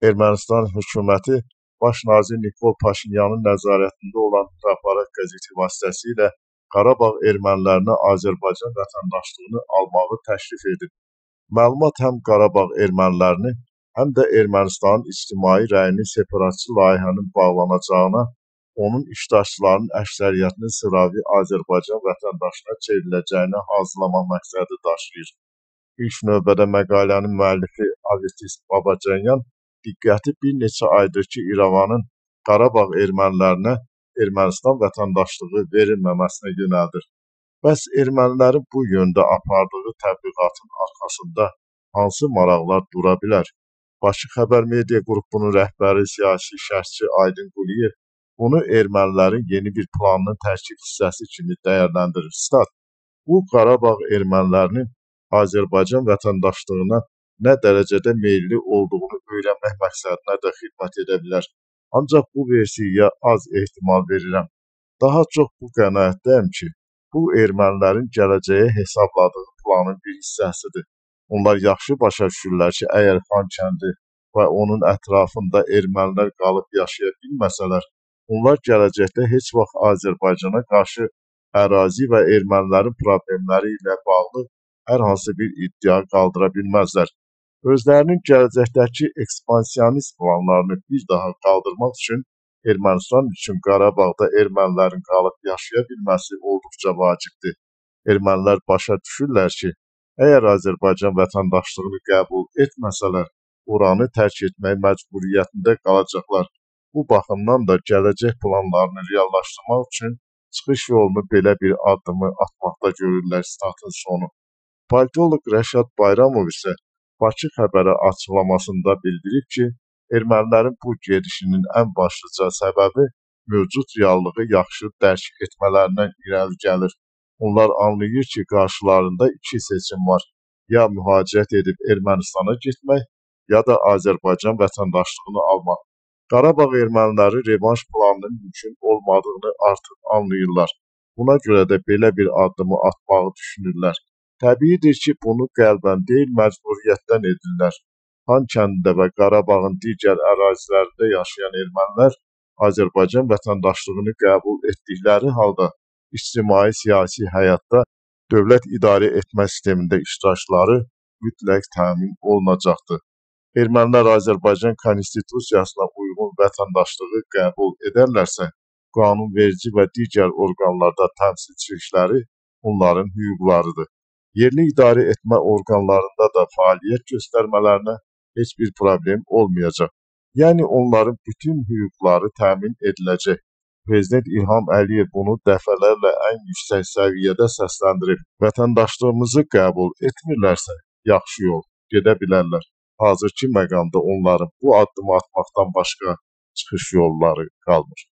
Ermənistan hökuməti Baş nazir Nikol Paşinyanın nəzarətində olan Hürriyet qəzeti vasitəsilə Qarabağ ermənilərinə Azərbaycan vətəndaşlığını almağı təklif edib. Məlumat həm Qarabağ ermənilərini, həm də Ermənistanın ictimai rəyinin separatçı layihənin bağlanacağına, onun iştirakçılarının əksəriyyətinin sıravi Azərbaycan vətəndaşına çevriləcəyinə hazırlamaq məqsədi daşıyır. İlk növbədə məqalənin müəllifi Avitis Babacanyan diqqəti bir neçə aydır ki, İrəvanın Qarabağ ermənilərinə Ermənistan vətəndaşlığı verilməməsinə yönəldir. Bəs ermənilərin bu yöndə apardığı təbliğatın arxasında hansı maraqlar dura bilər? Bakı Xəbər Media qrupunun rəhbəri siyasi şərhçi Aydın Quliyev bunu ermənilərin yeni bir planının tərkib hissəsi kimi dəyərləndirir. Stat: Bu, Qarabağ ermənilərinin Azərbaycan vətəndaşlığına nə dərəcədə meyilli olduğunu öyrənmək məqsədinə də xidmət edə bilər. Ancaq bu versiyaya az ehtimal verirəm. Daha çox bu qənaətdəyəm ki, bu ermənilərin gələcəyə hesabladığı planın bir hissəsidir. Onlar yaxşı başa düşürlər ki, əgər Xankəndi və onun ətrafında ermənilər qalıb yaşaya bilməsələr, onlar gələcəkdə heç vaxt Azərbaycana qarşı ərazi və ermənilərin problemləri ilə bağlı hər hansı bir iddia qaldıra bilməzlər. Özlərinin gələcəkdəki ekspansionist planlarını bir daha qaldırmaq üçün Ermənistan üçün Qarabağda ermənilərin qalıb yaşaya bilməsi olduqca vacibdir. Ermənilər başa düşürlər ki, əgər Azərbaycan vətəndaşlığını qəbul etməsələr, oranı tərk etmək məcburiyyətində qalacaqlar. Bu baxımdan da gələcək planlarını reallaşdırmaq üçün çıxış yolunu belə bir addımı atmaqda görürlər. Statın sonu. Politoloq Rəşad Bayramov isə Bakı Xəbərə açıqlamasında bildirib ki, ermənilərin bu gedişinin ən başlıca səbəbi mövcud reallığı yaxşı dərk etmələrindən irəli gəlir. Onlar anlayır ki, qarşılarında iki seçim var: ya mühacirət edib Ermənistana getmək, ya da Azərbaycan vətəndaşlığını almaq. Qarabağ erməniləri revanş planının mümkün olmadığını artıq anlayırlar. Buna görə də belə bir addımı atmağı düşünürlər. Təbiidir ki, bunu qəlbən deyil, məcburiyyətdən edirlər. Xankəndidə və Qarabağın digər ərazilərində yaşayan ermənilər Azərbaycan vətəndaşlığını qəbul etdikləri halda ictimai-siyasi həyatda dövlət idarə etmə sistemində iştirakları mütləq təmin olunacaqdır. Ermənilər Azərbaycan konstitusiyasına uyğun vətəndaşlığı qəbul edərlərsə, qanunverici və digər orqanlarda təmsilçilikləri onların hüquqlarıdır. Yerli idarə etmə orqanlarında da fəaliyyət göstərmələrinə heç bir problem olmayacaq. Yəni onların bütün hüquqları təmin ediləcək. Prezident İlham Əliyev bunu dəfələrlə ən yüksək səviyyədə səsləndirib. Vətəndaşlığımızı qəbul etmirlərsə, yaxşı yol, gedə bilərlər. Hazırki məqamda onların bu addımı atmaqdan başqa çıxış yolları qalmır.